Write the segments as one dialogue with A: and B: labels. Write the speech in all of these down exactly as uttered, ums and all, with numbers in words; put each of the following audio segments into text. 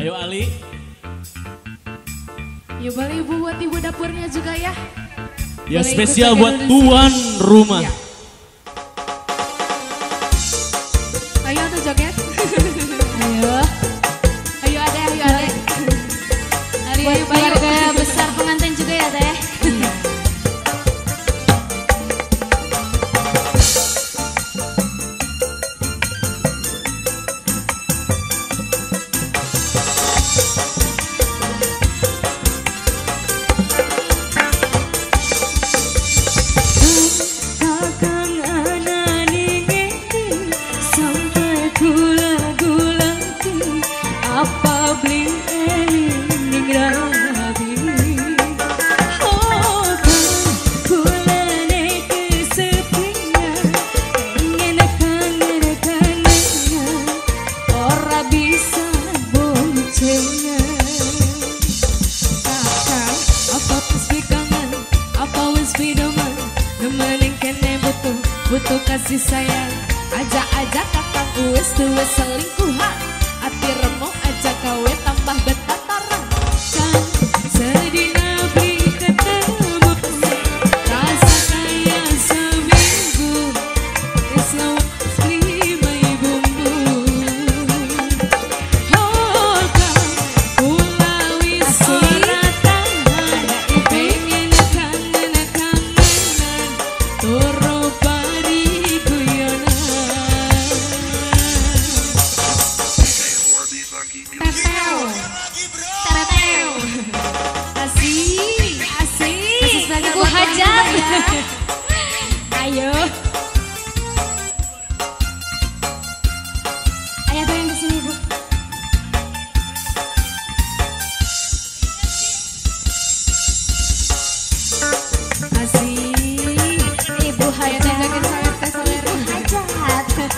A: Ayo Ali.
B: Ya boleh ibu buat ibu dapurnya juga ya.
A: Ya
B: boleh
A: spesial buat tuan rumah.
B: Ya. Ayo tuh joget.
C: Ayo.
B: Ayo adek, ayo adek. Ayo,
C: Buat
B: ayo,
C: keluarga
B: ayo.
C: besar pengantin juga ya teh.
B: Butuh kasih sayang, ajak-ajak kakang uwes tuwe selingkuhan. Hati remuk aja kawe tambah betataran. Kan sedina beli ketemu, rasa kaya seminggu. Islawas lima bumbu. Oh kan kulawi soratan, pengen kangen-kangenan toro.
C: Ibu Hajat ya. Ayo. Ayo goyang di sini, Bu.
B: Asih. Ibu Hajat joget sangat keselera.
C: Hajat.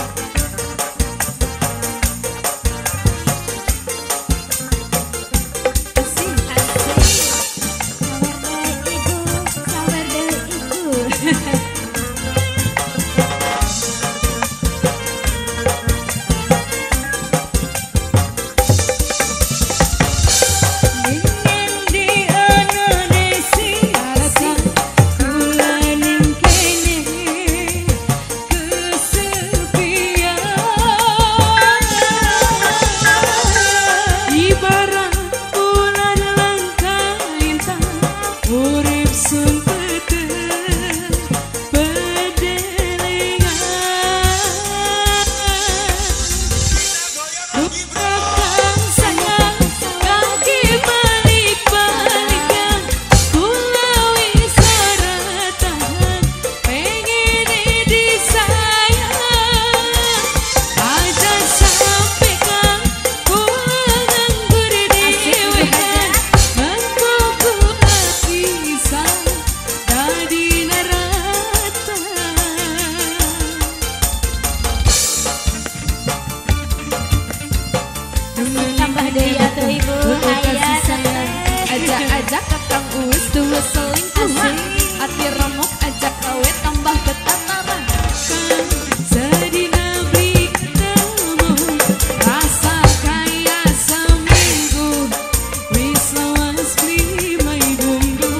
C: Ajak-ajak kakang uwes tuwe selingkuhan. Hati remuk ajak kawe tambah betataran. Sedina beli ketemu, rasa kaya seminggu. Wis lawas beli mai bumbu.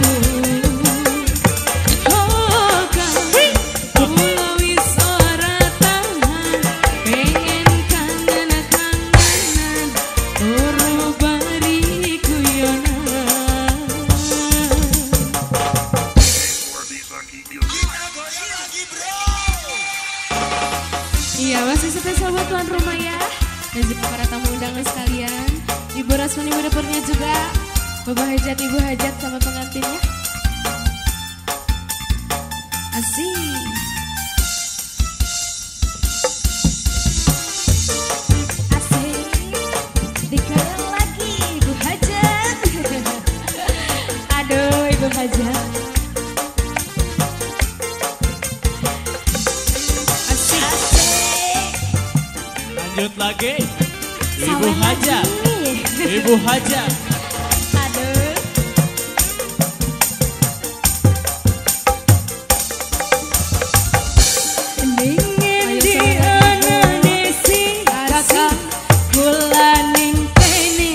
C: Oh kan kula wis ora tahan, pengen kangen-kangenan toro bari guyonan. Iya, masih spesial buat tuan rumah ya. Dan juga para tamu undangan sekalian. Ibu Rasmani ibu dapurnya juga. Bapak Hajat, Ibu Hajat sama pengantinnya. Asik. Asik. Dikala lagi Ibu Hajat. Aduh Ibu Hajat.
A: Lanjut lagi. Ibu Hajat. Ibu Hajat.
C: Aduh.
B: Dingin di ana desi kakak kula ning kene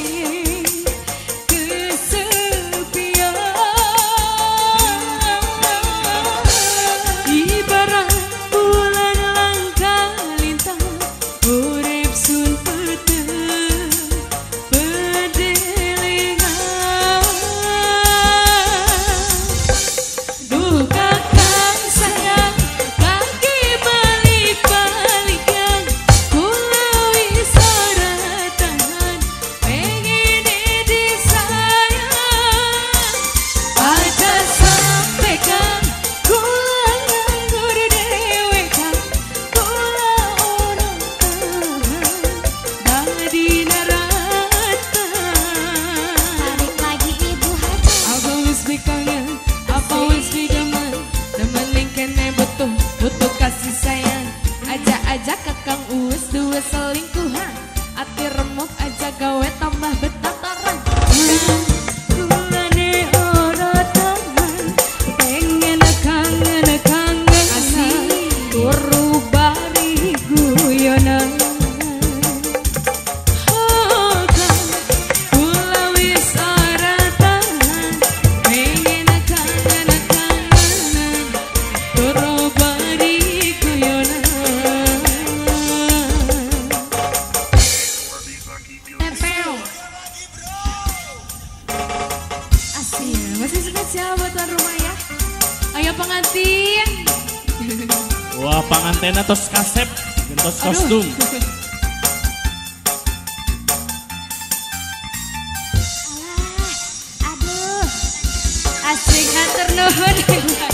C: kakang uus dua selingkuhan. Ati remuk aja gawe tambah betataran. Kulane ora tahan, pengen kangen kangen asih turu bari guyonan. Masih spesial buat tuan rumah ya. Ayo pengantin.
A: Wah, pengantin tos kasep, gentos kostum.
C: Aduh, asik hatur nuhun.